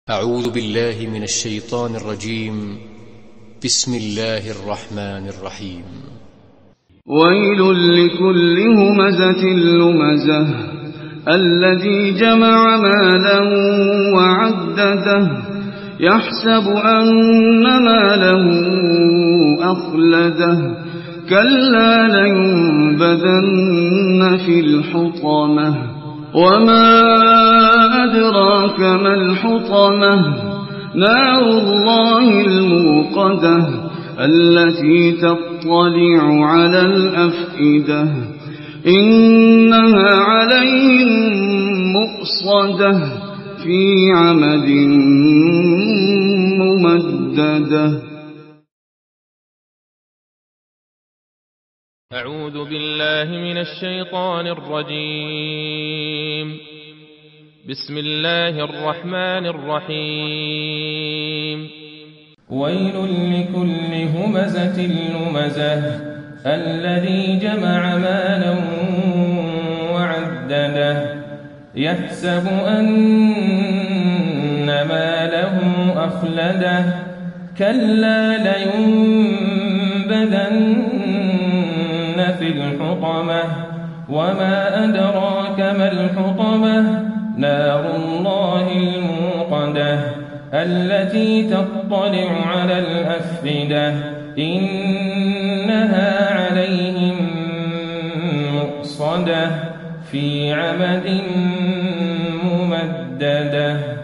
أعوذ بالله من الشيطان الرجيم. بسم الله الرحمن الرحيم. ويل لكل همزة لمزة الذي جمع مالا وعدده يحسب أن ماله أخلده كلا لينبذن في الحطمة وما أدراك ما الحطمة نار الله الموقدة التي تطلع على الأفئدة إنها عليهم مؤصدة في عمد ممددة. أعوذ بالله من الشيطان الرجيم. بسم الله الرحمن الرحيم. ويل لكل همزة لمزة الذي جمع مالا وعدده يحسب أن ماله أخلده كلا لينبذن في الحطمة وما أدراك ما الحطمة نار الله الموقدة التي تطلع على الأفئدة إنها عليهم مؤصدة في عمد ممددة.